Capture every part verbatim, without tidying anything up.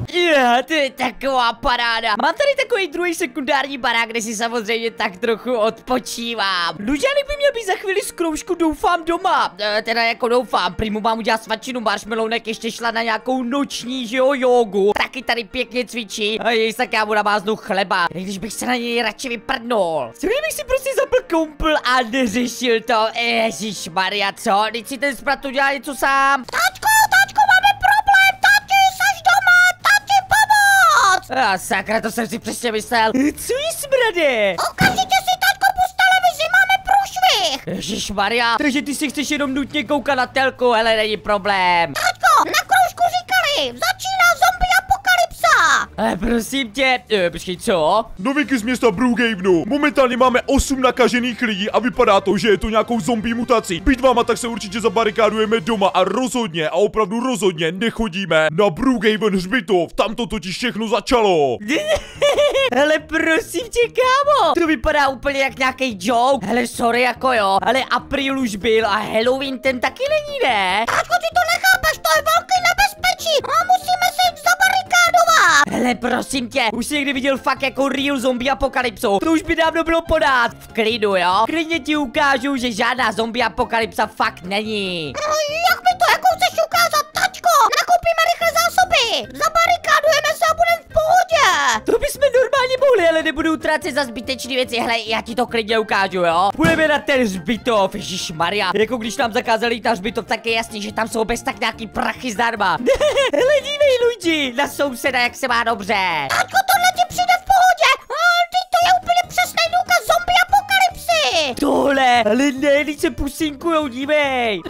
Je, to je taková paráda. Mám tady takový druhý sekundární barák, kde si samozřejmě tak trochu odpočívám. Luďánek by měl být za chvíli z kroužku, doufám, doma. E, teda jako doufám, primo mám udělat svačinu, marshmallownek ještě šla na nějakou noční, že jo, jogu. Taky tady pěkně cvičí. A jej, tak já mu namáznu chleba. Když bych se na něj radši vyprdnul. Co kdybych si prostě zapl koupil a neřešil to? Ježišmarja, co? Teď si ten sprat udělá něco sám. Tačko, tačko, máme problém, tati, seš doma, tati, pomoc! A sakra, to jsem si přesně myslel. Co je smrade? Okamžitě si, tačko, pust televizi, máme průšvih! Ježišmarja, takže ty si chceš jenom nutně koukat na telku, hele, není problém. Tačko, na kroužku říkali, začíná zombie apokalypsa! Ale prosím tě, e, počkej, co? Novinky z města Brookhavenu. Momentálně máme osm nakažených lidí a vypadá to, že je to nějakou zombie mutací. Být váma, tak se určitě zabarikádujeme doma a rozhodně a opravdu rozhodně nechodíme na Brookhaven hřbitov. Tam to totiž všechno začalo. Hele, prosím tě, kámo, to vypadá úplně jak nějaký joke. Hele, sorry, jako jo, ale apríl už byl a Halloween ten taky není, ne? Tačko, ty to nechápeš, to je velký nebezpečí a musíme se zabarikádovat! Hele, prosím tě, už jsi někdy viděl fakt jako real zombie apokalypsu? To už by dávno bylo podat. V klidu, jo? Klidně ti ukážu, že žádná zombie apokalypsa fakt není. No, jak mi to jako chceš ukázat, tačko? Nakoupíme rychle zásoby! Zabarikádujeme se a budeme v pohodě! To bychom normálně mohli, ale nebudu utracet za zbytečné věci. Hele, já ti to klidně ukážu, jo? Půjdeme na ten hřbitov, ježišmarja. Jako když nám zakázali jít na hřbitov, tak je jasný, že tam jsou bez tak nějaký prachy zdarma. Hele, dívej, Luigi, na souseda, jak se má dobře. Tačko, tohle ti přijde v pohodě! Ale ty, to je úplně přesný důkaz zombie apokalypsy! Tohle, ale ne, když se pusinkujou, dívej.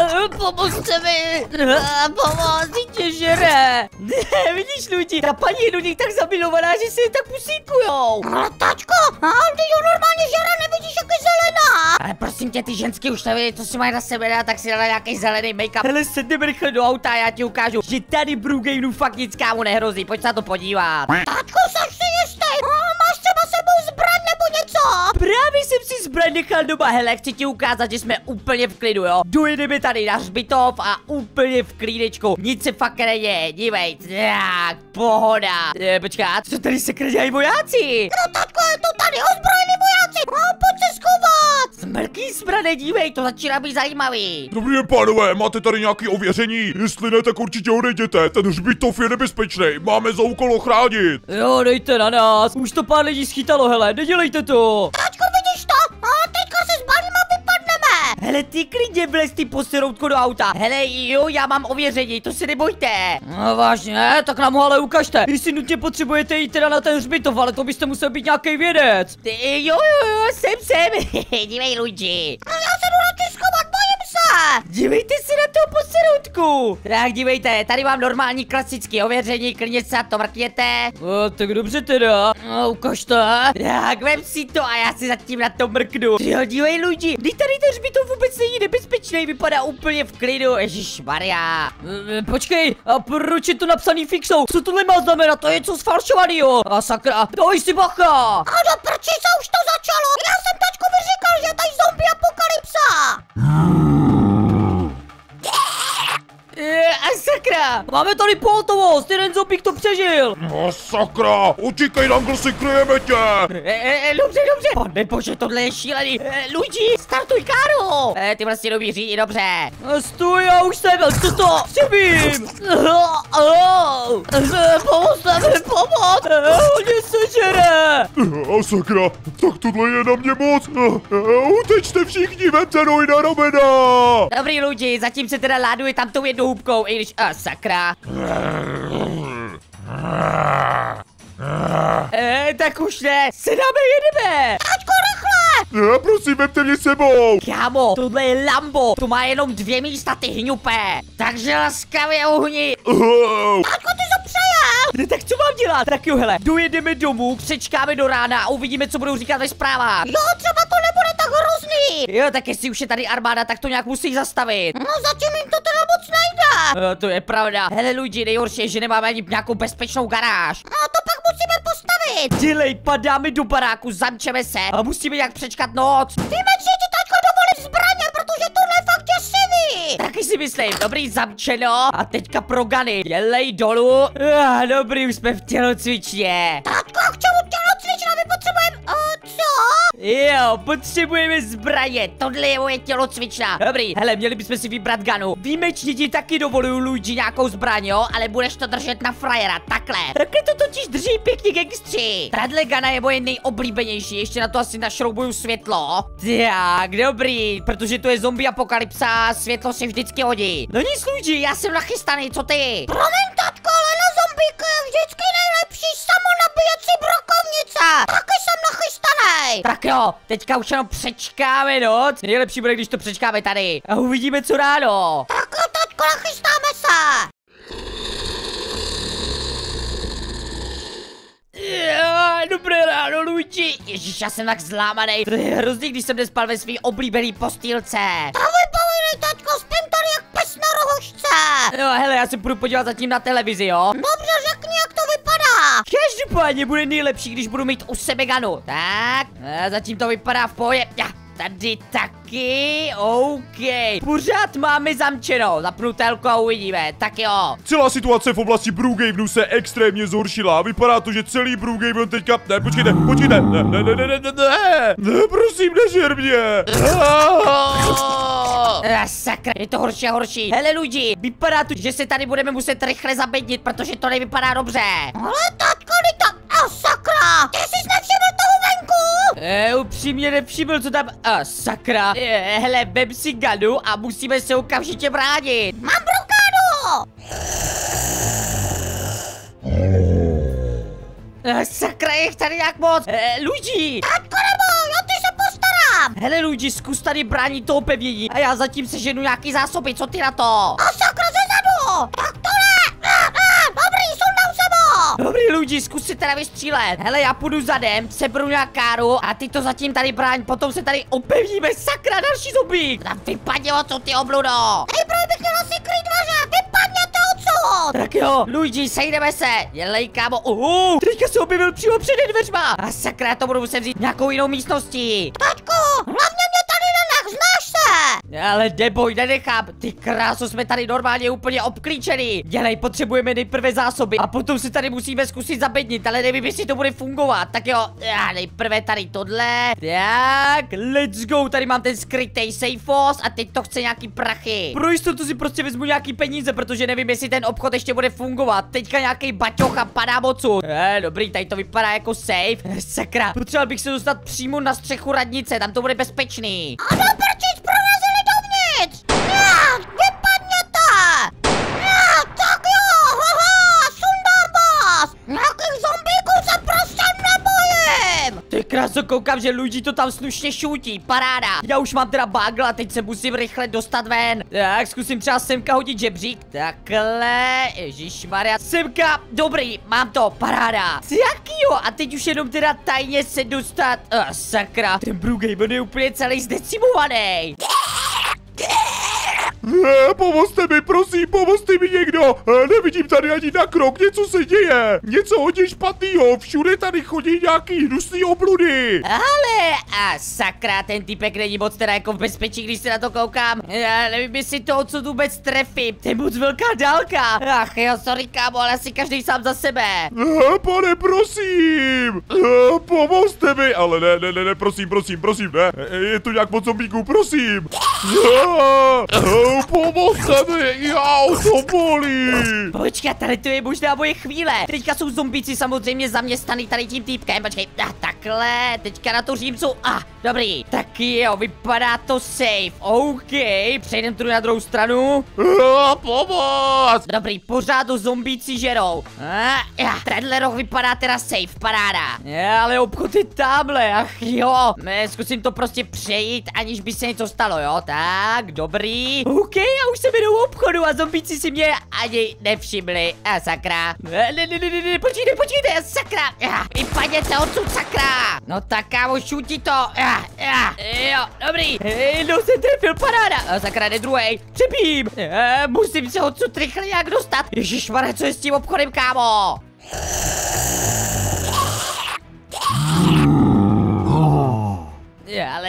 Pomozte mi, pomoz, tě žere. Vidíš, Luigi, ta paní je do nich tak zamilovaná, že se tak pusinkujou. Ale tačko, ale ty jo normálně žere, nevidíš, jak je zelená! Ale prosím tě, ty ženský už neví, co si mají na sebe dát, tak si dá nějaký zelený make-up. Hele, sedneme rychle do auta a já ti ukážu, že tady v Brookhavenu fakt nic kámu nehrozí, pojď se na to podívat. Tačko, seš si jistý, máš třeba sebou zbraň nebo něco? Právě jsem si zbraň nechal doma, hele, chci ti ukázat, že jsme úplně v klidu, jo. Dojedeme tady na hřbitov a úplně v klídečku, nic se fakt neděje, dívej, tak, pohoda. E, počkat, co tady se krdějí vojáci? No tačko, je to tady ozbrojení vojáci, a pojď se schovat! Smrký zbraně, dívej, to začíná být zajímavý. Dobrý den, pánové, máte tady nějaké ověření? Jestli ne, tak určitě odejděte, ten hřbitov je nebezpečný, máme za úkol ochránit. Jo, dejte na nás, už to pár lidí schytalo, hele, nedělejte to. Tačko, vidíš to? A teďka se zbalíme a vypadneme! Hele, ty klidně vlez ty poseroutko do auta. Hele, jo, já mám ověření, to si nebojte. No vážně, tak nám ho ale ukažte. Jestli nutně potřebujete jít teda na ten hřbitov, ale to byste musel být nějaký vědec. Ty, jo, jo, jo, jsem, jsem. Dívej, Luigi. A já se jdu radši schovat, bojím se! Dívejte si na toho poseroutku. Tak dívejte, tady mám normální klasické ověření, klidně se na to mrkněte. O, tak dobře teda. No, ukaž to. Tak, vem si to a já si zatím na to mrknu. Jo, dívej, Luigi, když tady ten hřbitov vůbec není nebezpečný, vypadá úplně v klidu. Ježišmarja. E, počkej, a proč je to napsaný fixou? Co tohle má znamenat? To je něco sfalšovanýho. A sakra, doj si bacha. A do prči se už to začalo! Já jsem tačkovi říkal, že tady zombie apokalypsa! E, a sakra, máme tady pohotovost, jeden zombík to přežil. No sakra, utíkej nám, si kryjeme tě. E, e, dobře, dobře. Pane bože, tohle je šílený. E, Luigi, startuj káru. E, ty vlastně dobí řídí, dobře. E, stůj, já už jsem, co to? Přebím. Pomozte mi, pomoc. E, hodně se žere. A sakra, tak tohle je na mě moc. Utečte všichni, vemte noj na ramena. Dobrý, Luigi, zatím se teda láduje tam tou jednou hubkou, i když... A sakra. E, tak už ne, se dáme, jedeme. Tačko, rychle! Ne, prosím, vemte mě sebou. Kámo, tohle je Lambo, to má jenom dvě místa, ty hňupe. Takže laskavě uhni. Tačko, ty to přejel! Ne, tak co mám dělat? Tak jo, hele, dojedeme domů, přečkáme do rána a uvidíme, co budou říkat ve zprávách. Jo, třeba to nebude tak hrozný! Jo, tak jestli už je tady armáda, tak to nějak musí zastavit. No zatím jim to teda moc nejde! E, to je pravda. Hele, Luigi, nejhorší je, že nemáme ani nějakou bezpečnou garáž. No to pak musíme postavit! Dělej, padáme do baráku, zamčeme se a musíme nějak přečkat noc. Víme, že ti tačko dovolí zbraně, protože tohle je fakt děsivý! Taky si myslím, dobrý, zamčeno. A teďka pro gany, dělej dolů. Ah, dobrý, už jsme v tělocvičně. Tatko, k čemu tělocvična? My potřebujeme, uh, co? Jo, potřebujeme zbraně, tohle je moje tělocvična. Dobrý, hele, měli bychom si vybrat ganu. Výjimečně ti taky dovoluju, Luigi, nějakou zbraň, jo, ale budeš to držet na frajera, takhle. Takhle to totiž drží pěkně gangstři. Tahle gana je moje nejoblíbenější, ještě na to asi našroubuju světlo. Tak, dobrý, protože to je zombie apokalypsa, světlo se vždycky hodí. No nic, Luigi, já jsem nachystaný, co ty? Promiň, tatko, ale na zombíku je vždycky nejlepší samonabíjecí brokovnice. Taky jsem nachystaný. Tak jo, teďka už jenom přečkáme noc. Nejlepší bude, když to přečkáme tady. A uvidíme, co ráno. Tak jo, tatko, nachystáme se. Jo, dobré ráno, Luigi. Ježíš, já jsem tak zlámanej. To je hrozný, když jsem nespal ve svý oblíbený postýlce. A vypovědej, tatko, spím tady jak pes na rohošce. Jo, hele, já se půjdu podívat zatím na televizi, jo. Dobře, řekni, jak to vypadá. Každopádně bude nejlepší, když budu mít u sebe ganu. Tak, a zatím to vypadá v pohodě. Ja, tady taky, OK. Pořád máme zamčeno, zapnu telku a uvidíme, tak jo. Celá situace v oblasti Brookhavenu se extrémně zhoršila. Vypadá to, že celý Brookhaven teďka... Ne, počkejte, počkejte. Ne, ne, ne, ne, ne, ne, ne, ne, prosím, nežer mě. Ah, sakra, je to horší a horší. Hele, lidi, vypadá to, že se tady budeme muset rychle zabednit, protože to nevypadá dobře. Ale tatko, ty tam... A sakra, ty jsi nevšiml toho venku? Eh, upřímně nevšiml, co tam... A sakra. Eh, hele, vem si ganu a musíme se okamžitě bránit. Mám blokádu. Eh, sakra, je jich tady jak moc. Eh, Luigi. Tatko, nebo, já ty se postarám. Hele, Luigi, zkus tady bránit toho pevnění a já zatím seženu nějaký zásoby, co ty na to? A sakra, zezadu. Tak to ne. A, a, dobrý, sundám sebou. Dobrý, Luigi, zkus si teda vystřílet. Hele, já půjdu zadem, sebru nějakáru a ty to zatím tady bráň, potom se tady opevníme, sakra, další zombík. Tam vypadně odsud, ty obludo. Nejprve bych měla si krýt dveře, vypadněte odsud. Tak jo, Luigi, sejdeme se. Dělej, kámo. Uh, teďka se objevil přímo před dveřma. A sakra, já to budu muset vzít nějakou jinou místností. Tatko, hlavně mě tady nenech, znáš se. Ale neboj, nenechám. Ty kráso, jsme tady normálně úplně obklíčený. Dělej, potřebujeme nejprve zásoby a potom si tady musíme zkusit zabednit, ale nevím, jestli to bude fungovat. Tak jo, já nejprve tady tohle. Tak, let's go, tady mám ten skrytej safeos a teď to chce nějaký prachy. Pro jistotu si prostě vezmu nějaký peníze, protože nevím, jestli ten obchod ještě bude fungovat. Teďka nějaký baťoch a padám odsud. Eh, dobrý, tady to vypadá jako safe. Eh, sakra, potřeboval bych se dostat přímo na střechu radnice, tam to bude bezpečný. Ano, prčic, prorazili dovnitř. Já, vypadněte. Já, tak jo, haha, sundám vás. Nějakých zombíků se prostě nebojím. Ty kráso, koukám, že Luigi to tam slušně šutí, paráda. Já už mám teda bagl a teď se musím rychle dostat ven. Tak, zkusím třeba semka hodit žebřík. Takhle, ježišmarja. Semka, dobrý, mám to, paráda. Jak jo, a teď už jenom teda tajně se dostat. Ah, sakra, ten Brookhaven je úplně celý zdecimovaný. Ne, pomozte mi, prosím, pomozte mi někdo. E, nevidím tady ani na krok, něco se děje. Něco hodně špatného, všude tady chodí nějaký hnusný obludy. Ale, a sakra, ten typek není moc teda jako v bezpečí, když se na to koukám. Já nevím, jestli to odsud vůbec trefím, to je moc velká dálka. Ach jo, sorry kámo, ale asi každý sám za sebe. E, pane, prosím. E, pomozte mi, ale ne, ne, ne, ne, prosím, prosím, prosím, ne. E, je tu nějak moc zombíků, prosím. E, pomozte mi, jau, to bolí. Počkej, tady to je možná moje chvíle. Teďka jsou zombíci samozřejmě zaměstnaný tady tím týpkem. Počkej, ah, takhle, teďka na to římcu. Ah, dobrý. Tak jo, vypadá to safe. OK, přejdem tu na druhou stranu. A, pomoc. Dobrý, pořád to zombíci žerou. Ah, ja, tenhle roh vypadá teda safe, paráda. Já, ale obchod je tamhle, ach jo. Ne, zkusím to prostě přejít, aniž by se něco stalo, jo. Tak, dobrý. OK, já už jsem jenom u obchodu a zombíci si mě ani nevšimli. A sakra. Ne, ne, ne, ne, ne, počkejte, počkejte, sakra. Ja, vypadněte odsud, sakra. No tak, kámo, šutí to. Ja, ja, jo, dobrý. No jsem trefil, paráda. A sakra, ne druhej. Přepím. Ja, musím se odsud rychle nějak dostat. Ježišmarja, co je s tím obchodem, kámo? Ale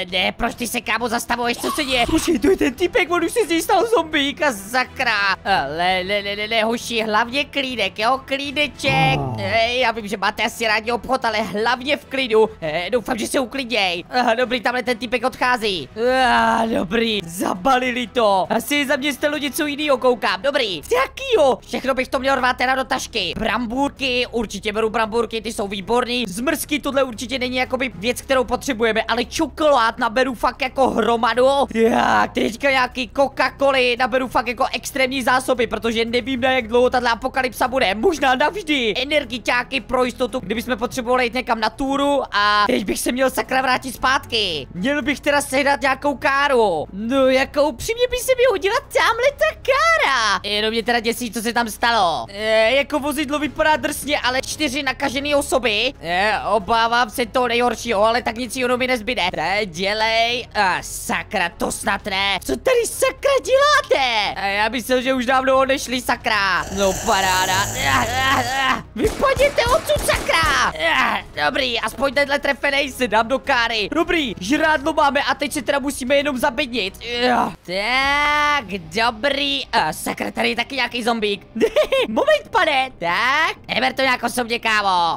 Ale ne, proč ty se, kámo, zastavuješ, co se děje? Počkej, to je ten typek, on už se z něj stal zombík a sakra. Ale ne, ne, ne, ne, hoši, hlavně klídek, jo, klídeček. Hej, já vím, že máte asi rádi obchod, ale hlavně v klidu. Hej, doufám, že se uklidněj. Aha, dobrý, tamhle ten typek odchází. Ah, dobrý, zabalili to. Asi zaměstnalo něco jiného, koukám, dobrý. Jakýho? Všechno bych to měl rvát teda do tašky. Brambůrky, určitě beru brambůrky, ty jsou výborný. Zmrzky, tohle určitě není jakoby věc, kterou potřebujeme, ale čokolád naberu fakt jako hromadu. Jak, teďka nějaký Coca-Coly naberu fakt jako extrémní zásoby, protože nevím, na jak dlouho tato apokalypsa bude. Možná navždy. Energiťáky pro jistotu, kdybychom potřebovali jít někam na túru a teď bych se měl sakra vrátit zpátky. Měl bych teda sehnat nějakou káru. No, jako upřímně by se mi hodila tamhle ta kára. Jenom mě teda děsí, co se tam stalo. E, jako vozidlo vypadá drsně, ale čtyři nakažené osoby. E, obávám se toho nejhoršího, ale tak nic jiného mi nezbyde. E, dělej. A sakra, to snad ne. Co tady sakra děláte? E, já myslel, že už dávno odešli, sakra. No paráda. E, e, e, vypadněte odsud, sakra. E, dobrý, aspoň tenhle trefenej se dám do káry. Dobrý, žrádlo máme a teď se teda musíme jenom zabednit. E, tak, dobrý. E, sakra, tady je taky nějaký zombík. Moment, pane. Tak, neber to nějak osobně, kámo.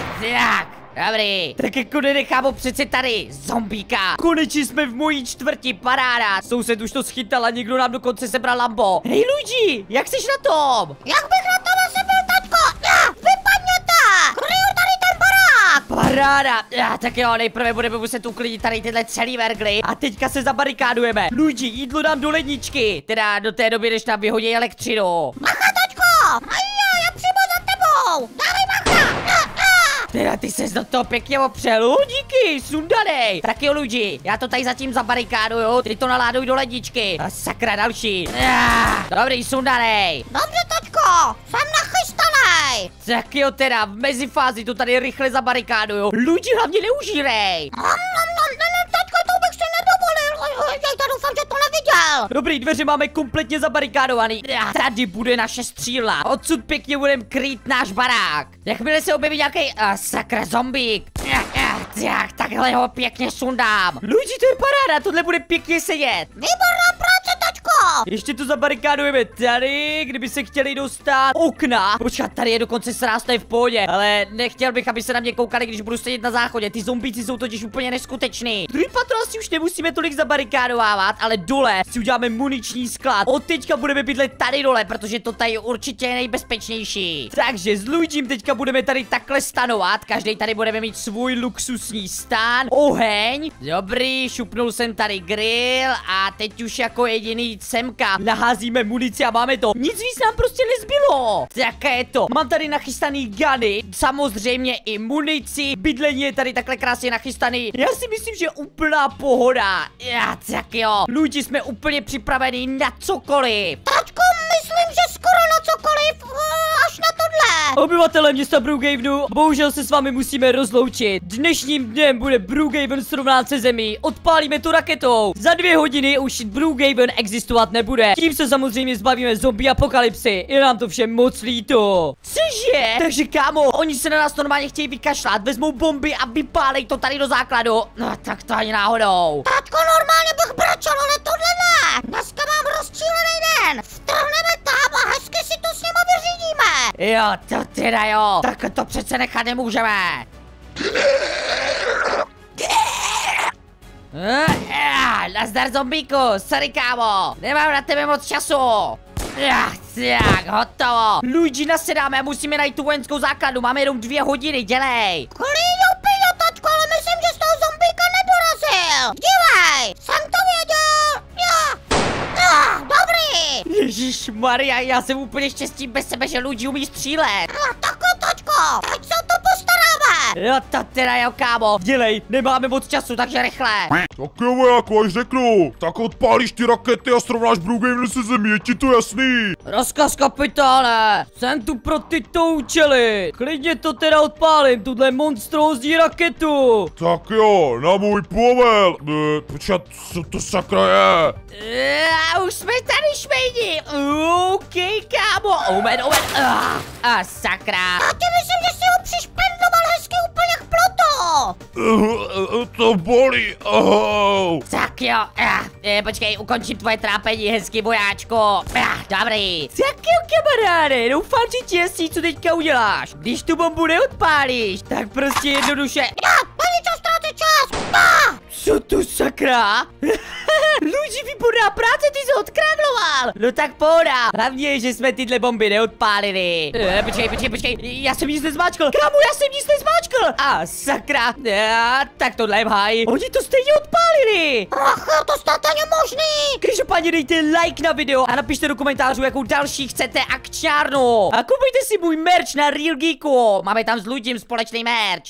Tak, dobrý. Tak jako nenechámo přece tady zombíka. Konečně jsme v mojí čtvrti, paráda. Soused už to schytal a někdo nám dokonce sebral Lambo. Hej, Luigi, jak jsi na tom? Jak bych na tom asi byl, tačko? Ja, vypadněte! Kryju tady ten barák! Paráda. Ja, tak jo, nejprve budeme muset uklidit tady tyhle celý vergly. A teďka se zabarikádujeme. Luigi, jídlo dám do ledničky. Teda do té doby, než nám vyhodí elektřinu. Macha, tačko! Ajja, já přímo za tebou! Dávej macha! Ja, ja. Teda ty ses do toho pěkně opřel, díky, sundanej. Tak jo, Luigi, já to tady zatím zabarikáduju, ty to naláduj do ledničky. A sakra, další. Ah, dobrý, sundanej. Dobře, tačko, jsem nachystanej. Tak jo, teda, v mezifázi to tady rychle zabarikáduju. Luigi, hlavně neužírej. Nom, nom, nom, ne, ne, tačko, to bych si nedovolil. Já doufám, že to neviděl. Dobrý, dveře máme kompletně zabarikádovaný. Ah, tady bude naše stříla. Odsud pěkně budeme krýt náš barák. Jakmile se objeví nějaký ah, sakra zombík. Ah, ah, tak, takhle ho pěkně sundám. Luigi, to je paráda, tohle bude pěkně sedět. Výborná práce, tačko. Ještě to zabarikádujeme tady, kdyby se chtěli dostat okna. Počkat, tady je dokonce sráz, to je v pohodě. Ale nechtěl bych, aby se na mě koukali, když budu sedět na záchodě. Ty zombíci jsou totiž úplně neskuteční. Druhý patro asi už nemusíme tolik zabarikádovávat, ale dole si uděláme muniční sklad. Od teďka budeme bydlet tady dole, protože to tady určitě je nejbezpečnější. Takže s Luigim teďka budeme tady takhle stanovat. Každý tady budeme mít svůj luxusní stán. Oheň. Dobrý, šupnul jsem tady grill a teď už jako jediný semka naházíme munici a máme to. Nic víc nám prostě nezbylo. Tak je to. Mám tady nachystaný guny, samozřejmě i munici. Bydlení je tady takhle krásně nachystaný. Já si myslím, že úplná pohoda. Já, tak jo. Lidi, jsme úplně připraveni na cokoliv. Tačko, myslím, že skoro na cokoliv, až na tohle. Obyvatelé města Brookhavenu, bohužel se s vámi musíme rozloučit. Dnešním dnem bude Brookhaven srovnán se zemí. Odpálíme tu raketou. Za dvě hodiny už Brookhaven existovat nebude. Tím se samozřejmě zbavíme zombie apokalypsy. Je nám to všem moc líto. Cože? Takže kámo, oni se na nás normálně chtějí vykašlat, vezmou bomby a vypálej to tady do základu. No tak to ani náhodou. Tačko, normálně bych brečel, ale tohle ne. Dneska mám rozčílený den. Vtrhneme tam a hezky si to s nima vyřídíme. Jo, to teda jo. Tak to přece nechat nemůžeme. Nazdar zombíku, sorry kámo, nemám na tebe moc času. Tak, hotovo. Luigi, nasedáme a musíme najít tu vojenskou základu, máme jenom dvě hodiny, dělej. Klíňo, píňo, tačko, ale myslím, že z toho zombíka nedorazil. Dívej, jsem to věděl. Já. Ah, dobrý. Ježišmarja, já jsem úplně štěstí bez sebe, že Luigi umí střílet. No, takhle, tačko, teď se o to postaráme. Jo, to teda jo, kámo. Dělej, nemáme moc času, takže rychle. Tak jo, vojáku, až řeknu, tak odpálíš ty rakety a srovnáš Brookhaven se zemí, je ti to jasný? Rozkaz, kapitáne, jsem tu pro tyto účely. Klidně to teda odpálím, tuhle monstrózní raketu. Tak jo, na můj povel. E, počkat, co to sakra je? A už jsme tady, šmejdi. OK, kámo. Omen, omen. A ah, sakra. Já ti myslím, že si ho přišpendloval hezky úplně k plotu. Uh, uh, to bolí, oh. Tak jo, ah, eh, počkej, ukončím tvoje trápení, hezky vojáčko. Ah, dobrý. Tak jo, kamaráde, doufám, že ti jasný, co teďka uděláš. Když tu bombu neodpálíš, tak prostě jednoduše... Já, není čas ztrácet čas! Ah! Co tu sakra? Luigi, výborná práce, ty jsi odkrágloval. No tak pohoda. Hlavně, že jsme tyhle bomby neodpálili. E, počkej, počkej, počkej, já jsem nic nezmáčkl. Kámo, já jsem nic nezmáčkl. A sakra, e, tak tohle je v háji. Oni to stejně odpálili. Ach, to snad není možný! Každopádně dejte like na video a napište do komentářů, jakou další chcete akčárnu. A kupujte si můj merch na Real Geeku. Máme tam s Luigim společný merch.